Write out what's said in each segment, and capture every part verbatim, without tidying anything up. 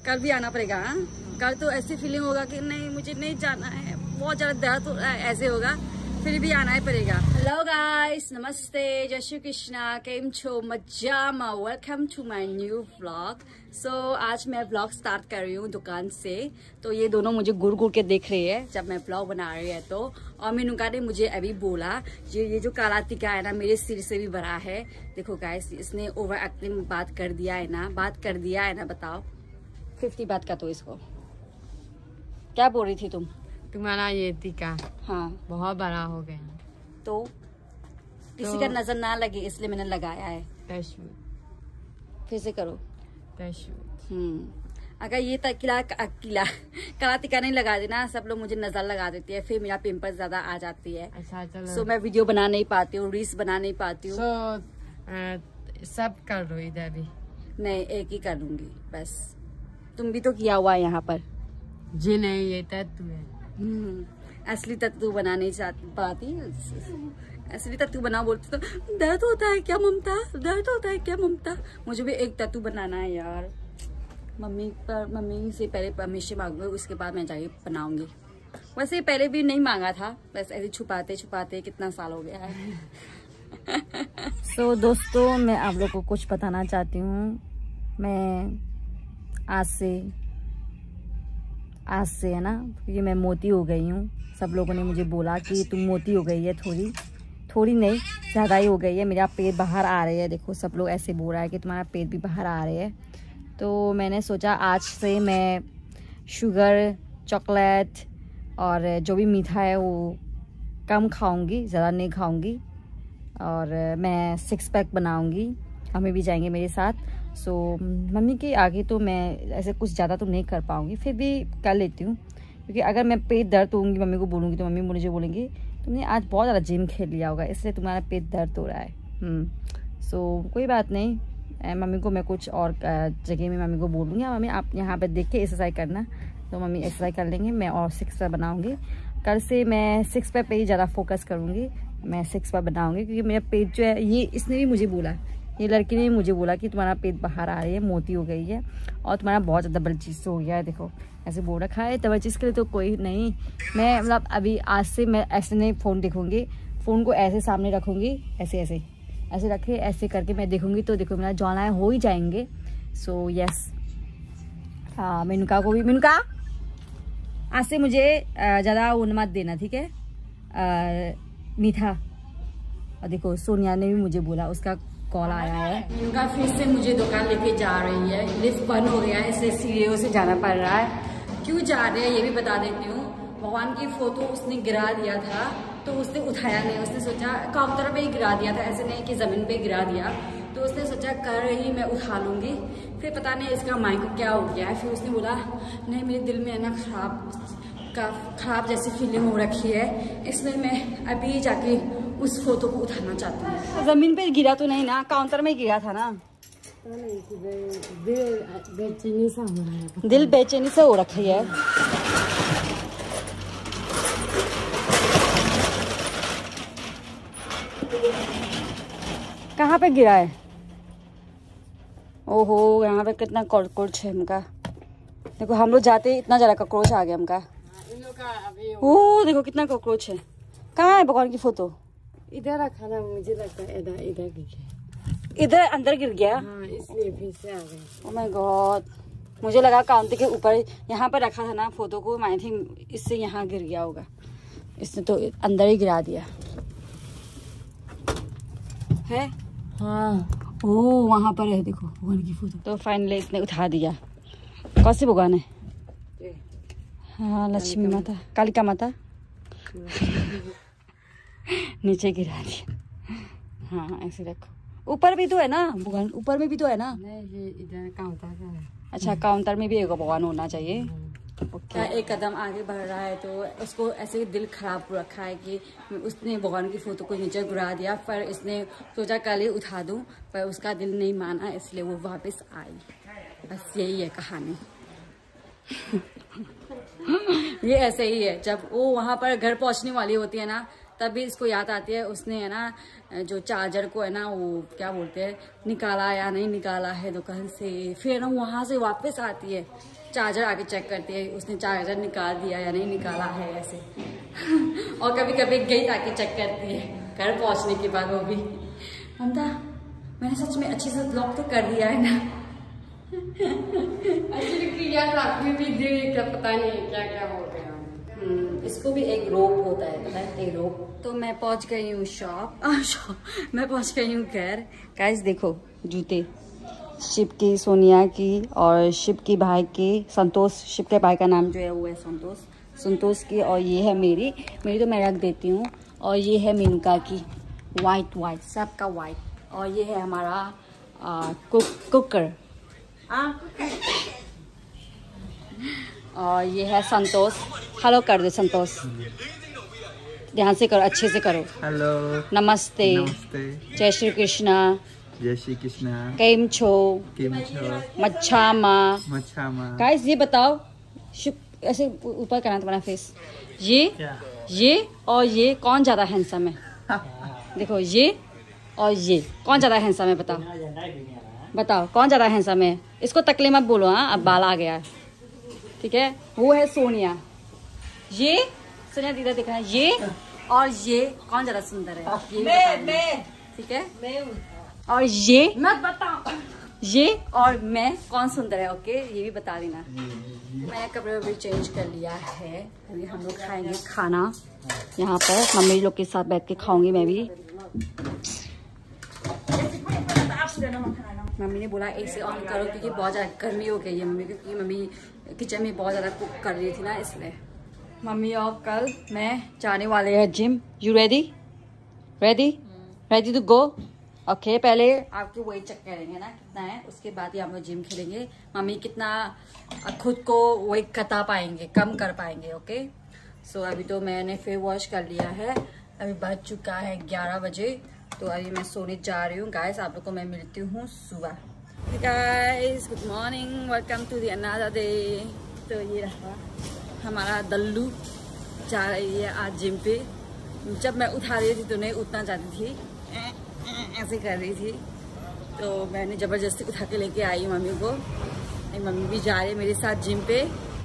कल भी आना पड़ेगा। हाँ, कल तो ऐसी फीलिंग होगा कि नहीं मुझे नहीं जाना है, बहुत ज्यादा दर्द हो रहा है, ऐसे होगा, फिर भी आना ही पड़ेगा। हेलो गाइस, नमस्ते, जय श्री कृष्णा, केम छो मजामा, welcome to my new vlog. So आज मैं व्लॉग स्टार्ट कर रही हूँ दुकान से। तो ये दोनों मुझे गुड़ गुड़ के देख रही है जब मैं व्लॉग बना रही है तो। और मीनूका ने मुझे अभी बोला ये ये जो काला टीका है ना मेरे सिर से भी बड़ा है। देखो गाइस, इसने ओवर एक्टिंग बात कर दिया है ना, बात कर दिया है ना। बताओ फिफ्टी बात का तो इसको क्या बोल रही थी तुम? तुम्हारा ये टीका हाँ बहुत बड़ा हो गया तो किसी तो, का नजर ना लगे इसलिए मैंने लगाया है। फिर से करो। हम्म अगर ये किला किला काला टीका नहीं लगा देना, सब लोग मुझे नजर लगा देती है, फिर मेरा पिंपल ज्यादा आ जाती है। अच्छा चलो। सो मैं वीडियो बना नहीं पाती हूँ, रील्स बना नहीं पाती हूँ। so, सब कर दो इधर भी। नहीं, एक ही कर लूंगी बस। तुम भी तो किया हुआ है यहाँ पर। जी नहीं, ये तत्व है। असली तत्व बना नहीं चाहती पाती। असली तत्व बना बोलती तो दर्द होता है क्या ममता, दर्द होता है क्या ममता। मुझे भी एक तत्व बनाना है यार। मम्मी पर मम्मी से पहले परमिशन मांगूंगी, उसके बाद मैं जाके बनाऊंगी। वैसे पहले भी नहीं मांगा था, बस ऐसे छुपाते छुपाते कितना साल हो गया है। सो so, दोस्तों मैं आप लोग को कुछ बताना चाहती हूँ। मैं आज से आज से है ना, क्योंकि मैं मोटी हो गई हूँ। सब लोगों ने मुझे बोला कि तुम मोटी हो गई है, थोड़ी थोड़ी नहीं ज़्यादा ही हो गई है, मेरा पेट बाहर आ रही है। देखो सब लोग ऐसे बोल रहा है कि तुम्हारा पेट भी बाहर आ रही है। तो मैंने सोचा आज से मैं शुगर, चॉकलेट और जो भी मीठा है वो कम खाऊंगी, ज़्यादा नहीं खाऊंगी। और मैं सिक्स पैक बनाऊंगी, हमें भी जाएंगे मेरे साथ। सो so, मम्मी के आगे तो मैं ऐसे कुछ ज़्यादा तो नहीं कर पाऊंगी, फिर भी कर लेती हूँ। क्योंकि अगर मैं पेट दर्द होंगी मम्मी को बोलूँगी तो मम्मी मुझे बोलेंगी तुमने आज बहुत ज़्यादा जिम खेल लिया होगा इसलिए तुम्हारा पेट दर्द हो रहा है। सो so, कोई बात नहीं, मम्मी को मैं कुछ और जगह में मम्मी को बोलूँगी मम्मी आप यहाँ पर देख के एक्सरसाइज करना, तो मम्मी एक्सरसाइज कर लेंगे। मैं और सिक्स पैक बनाऊँगी। कल से मैं सिक्स पैक पे ही ज़्यादा फोकस करूँगी। मैं सिक्स पैक बनाऊँगी क्योंकि मेरा पेट जो है, ये इसने भी मुझे बोला, ये लड़की ने मुझे बोला कि तुम्हारा पेट बाहर आ रही है, मोटी हो गई है और तुम्हारा बहुत ज़्यादा बल चीज़ हो गया है। देखो ऐसे बोल रखा है। डबल चीज़ के लिए तो कोई नहीं, मैं मतलब अभी आज से मैं ऐसे नहीं फ़ोन देखूँगी, फ़ोन को ऐसे सामने रखूँगी, ऐसे ऐसे ऐसे रखे ऐसे करके मैं देखूँगी तो देखो मेरा जॉन हो ही जाएंगे। सो यस, हाँ मेनुका को भी, मेनुका आज से मुझे ज़्यादा ऊन मत देना, ठीक है, मीठा। और देखो सोनिया ने भी मुझे बोला, उसका कॉल आया है। इनका फिर से मुझे दुकान लेके जा रही है, लिफ्ट बंद हो गया है इसलिए सीढ़ियों से जाना पड़ रहा है। क्यों जा रहे हैं ये भी बता देती हूँ। भगवान की फोटो उसने गिरा दिया था तो उसने उठाया नहीं, उसने सोचा काउंटर पे ही गिरा दिया था, ऐसे नहीं कि जमीन पे गिरा दिया। तो उसने सोचा कर रही मैं उठा लूंगी, फिर पता नहीं इसका माइक को क्या हो गया है। फिर उसने बोला नहीं मेरे दिल में है ना खराब का खराब जैसी फीलिंग हो रखी है, इसलिए मैं अभी जाके उस फोटो को उठाना चाहती हूँ। जमीन पे गिरा तो नहीं ना, काउंटर में गिरा था ना। दिल बेचैनी सा हो रहा है, दिल बेचैनी से हो रखी है। कहाँ पे गिरा है? ओहो यहाँ पे कितना कॉकरोच है हमका। देखो हम लोग जाते इतना ज्यादा कॉकरोच आ गया हमका। ओह देखो कितना कॉकरोच है। कहाँ है भगवान की फोटो? इधर रखा था, मुझे लगता है इधर इधर गिर गया, इधर अंदर गिर गया। हाँ, इसलिए फिर से आ गया। ओह माय गॉड, मुझे लगा काउंटर के ऊपर यहाँ पर रखा था ना फोटो को, आई थिंक इससे यहाँ गिर गया होगा, इसने तो अंदर ही गिरा दिया है। हाँ ओह वहाँ पर है देखो भगवान की फोटो। तो फाइनली इसने उठा दिया। कौन सी भगवान है? हाँ लक्ष्मी माता, कालिका माता। नीचे गिरा दिया। हाँ ऐसे रखो। ऊपर भी तो है ना भगवान, ऊपर में भी तो है ना। नहीं ये इधर काउंटर का है। अच्छा काउंटर में भी एक भगवान होना चाहिए। क्या एक कदम आगे बढ़ रहा है तो उसको ऐसे दिल खराब हो रखा है कि उसने भगवान की फोटो को नीचे गिरा दिया, पर इसने सोचा कल ही उठा दूं, पर उसका दिल नहीं माना इसलिए वो वापस आई। बस यही है कहानी। ये ऐसे ही है, जब वो वहां पर घर पहुंचने वाली होती है ना तभी इसको याद आती है उसने है ना जो चार्जर को है ना वो क्या बोलते हैं निकाला या नहीं निकाला है दुकान से। फिर ना वहाँ से वापस आती है, चार्जर आके चेक करती है उसने चार्जर निकाल दिया या नहीं निकाला है ऐसे। और कभी कभी गेट आके चेक करती है घर पहुँचने के बाद वो भी। ममता मैंने सच में अच्छे से लॉक तो कर दिया है ना। एक्चुअली यार रात में भी देर का पता नहीं क्या क्या हो गया। इसको भी एक रोप होता है पता है, एक रोप। तो मैं पहुंच गई हूँ शॉप शॉप मैं पहुंच गई हूँ घर। गाइस देखो जूते शिव की, सोनिया की और शिव की भाई की, संतोष, शिव के भाई का नाम जो है वो है संतोष, संतोष की। और ये है मेरी मेरी तो मैं रख देती हूँ। और ये है मेनका की, वाइट वाइट सबका वाइट। और ये है हमारा आ, कुक, कुकर आ, और ये है संतोष। हेलो कर दे संतोष, ध्यान से करो, अच्छे से करो। हेलो नमस्ते, नमस्ते, जय श्री कृष्णा, जय श्री कृष्णा, केम छो, केम छो, मच्छा माँ। मच्छा माँ। गाइस ये बताओ, ऐसे ऊपर करना तुम्हारा फेस, ये क्या? ये और ये कौन ज्यादा हैंडसम है? देखो ये और ये कौन ज्यादा हैंडसम है? बताओ बताओ कौन ज्यादा हैंडसम है? इसको तकले मत बोलो, हाँ अब बाल आ गया है, ठीक है। वो है सोनिया, ये सोनिया दीदा दिख रहा है, ये और ये कौन ज्यादा सुंदर है? ये मैं, मैं, ठीक है मैं। और ये मत बताओ, ये और मैं कौन सुंदर है? ओके ये भी बता देना। मैंने कपड़े भी चेंज कर लिया है, अभी हम लोग खाएंगे खाना यहाँ पर। मम्मी लोग के साथ बैठ के खाऊंगी मैं भी। मम्मी ने बोला एसी ऑन करो क्योंकि बहुत ज़्यादा गर्मी हो गई है मम्मी, क्योंकि मम्मी किचन में बहुत ज़्यादा कुक कर रही थी ना इसलिए। मम्मी और कल मैं जाने वाले हैं gym. You ready? Ready ready to go? Okay पहले आपके वेट चेक करेंगे ना कितना है, उसके बाद ही हम लोग जिम खेलेंगे। मम्मी कितना खुद को वेट कटा पाएंगे, कम कर पाएंगे। ओके सो अभी तो मैंने फेस वॉश कर लिया है, अभी बज चुका है ग्यारह बजे, तो अभी मैं सोने जा रही हूँ। गाइस आप लोग को मैं मिलती हूँ सुबह। Guys good morning, welcome to the another day. तो ये रहा हमारा दल्लू, जा रही है आज जिम पे। जब मैं उठा रही थी तो नहीं उठना चाहती थी, ऐसे कर रही थी, तो मैंने ज़बरदस्ती उठा के लेके आई मम्मी को। मम्मी भी जा रही है मेरे साथ जिम पे।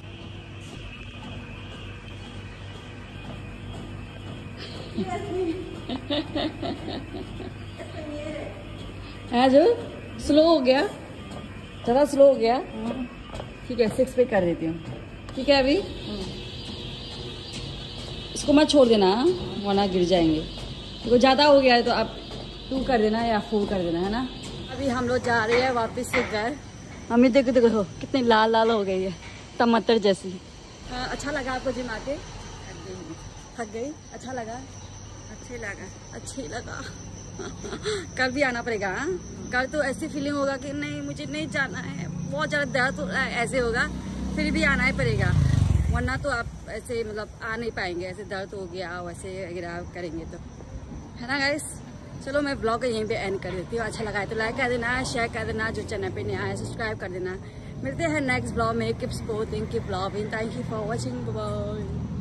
जो स्लो हो गया, ज़रा स्लो हो गया, ठीक है सिक्स पे कर देती हूँ, ठीक है। अभी इसको मत छोड़ देना वरना गिर जाएंगे। देखो ज़्यादा हो गया है तो आप टू कर देना या फोर कर देना, है ना। अभी हम लोग जा रहे हैं वापस से घर। मम्मी देखो देखो कितनी लाल लाल हो गई है, टमाटर जैसी। हाँ, अच्छा लगा आपको जिम आके? थक गई? अच्छा लगा? अच्छे लगा अच्छे लगा कल भी आना पड़ेगा। हाँ कल तो ऐसी फीलिंग होगा कि नहीं मुझे नहीं जाना है, बहुत ज़्यादा दर्द तो ऐसे होगा, फिर भी आना ही पड़ेगा, वरना तो आप ऐसे मतलब आ नहीं पाएंगे। ऐसे दर्द हो गया वैसे अगर आप करेंगे तो, है ना गाइस। चलो मैं ब्लॉग को यहीं पे एंड कर देती हूँ। अच्छा लगा है तो लाइक कर देना, शेयर कर देना, जो चैनल पे नया है सब्सक्राइब कर देना। मिलते हैं नेक्स्ट ब्लॉग में। Keep supporting, keep loving, thank you for watching, bye.